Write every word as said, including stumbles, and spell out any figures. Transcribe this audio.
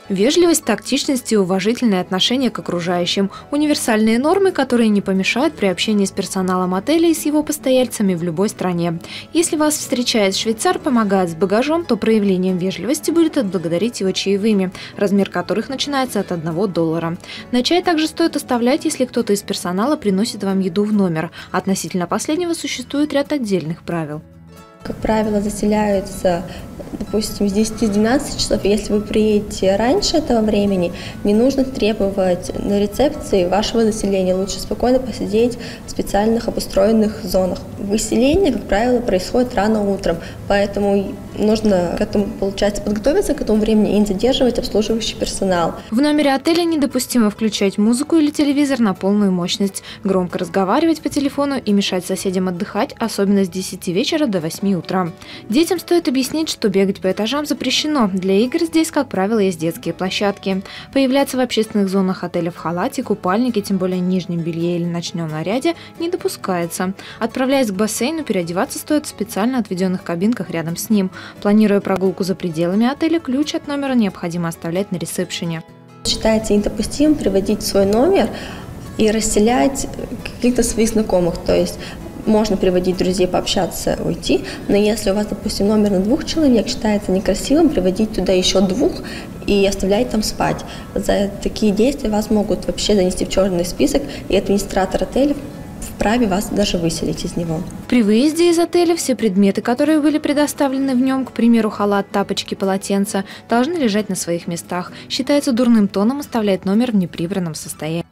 Вежливость, тактичность и уважительное отношение к окружающим – универсальные нормы, которые не помешают при общении с персоналом отеля и с его постояльцами в любой стране. Если вас встречает швейцар, помогает с багажом, то проявлением вежливости будет отблагодарить его чаевыми, размер которых начинается от одного доллара. На чай также стоит оставлять, если кто-то из персонала приносит вам еду в номер. Относительно последнего существует ряд отдельных правил. Как правило, заселяются, допустим, с десяти-двенадцати часов. Если вы приедете раньше этого времени, не нужно требовать на рецепции вашего заселения. Лучше спокойно посидеть в специальных обустроенных зонах. Выселение, как правило, происходит рано утром, поэтому нужно к этому, получается, подготовиться к этому времени и не задерживать обслуживающий персонал. В номере отеля недопустимо включать музыку или телевизор на полную мощность, громко разговаривать по телефону и мешать соседям отдыхать, особенно с десяти вечера до восьми утра. Детям стоит объяснить, что бегать по этажам запрещено. Для игр здесь, как правило, есть детские площадки. Появляться в общественных зонах отеля в халате, купальнике, тем более нижнем белье или ночном наряде, не допускается. Отправляясь к бассейну, переодеваться стоит в специально отведенных кабинках рядом с ним. Планируя прогулку за пределами отеля, ключ от номера необходимо оставлять на ресепшене. Считается недопустимым приводить в свой номер и расселять каких-то своих знакомых. То есть можно приводить друзей, пообщаться, уйти, но если у вас, допустим, номер на двух человек, считается некрасивым приводить туда еще двух и оставлять там спать. За такие действия вас могут вообще занести в черный список, и администратор отеля вправе вас даже выселить из него. При выезде из отеля все предметы, которые были предоставлены в нем, к примеру, халат, тапочки, полотенца, должны лежать на своих местах. Считается дурным тоном оставлять номер в неприбранном состоянии.